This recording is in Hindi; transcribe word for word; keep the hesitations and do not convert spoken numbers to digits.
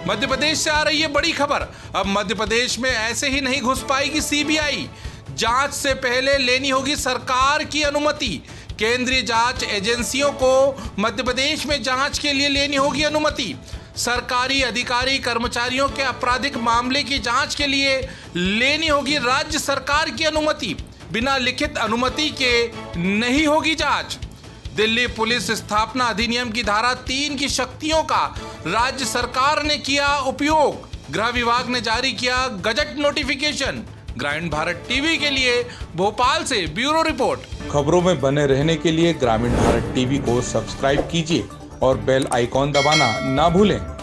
मध्य प्रदेश से आ रही है बड़ी खबर। अब मध्य प्रदेश में ऐसे ही नहीं घुस पाएगी सीबीआई। जांच से पहले लेनी होगी सरकार की अनुमति। केंद्रीय जांच एजेंसियों को मध्य प्रदेश में जांच के लिए लेनी होगी अनुमति। सरकारी अधिकारी कर्मचारियों के आपराधिक मामले की जांच के लिए लेनी होगी राज्य सरकार की अनुमति। बिना लिखित अनुमति के नहीं होगी जांच। दिल्ली पुलिस स्थापना अधिनियम की धारा तीन की शक्तियों का राज्य सरकार ने किया उपयोग। गृह विभाग ने जारी किया गजट नोटिफिकेशन। ग्रामीण भारत टीवी के लिए भोपाल से ब्यूरो रिपोर्ट। खबरों में बने रहने के लिए ग्रामीण भारत टीवी को सब्सक्राइब कीजिए और बेल आइकॉन दबाना ना भूलें।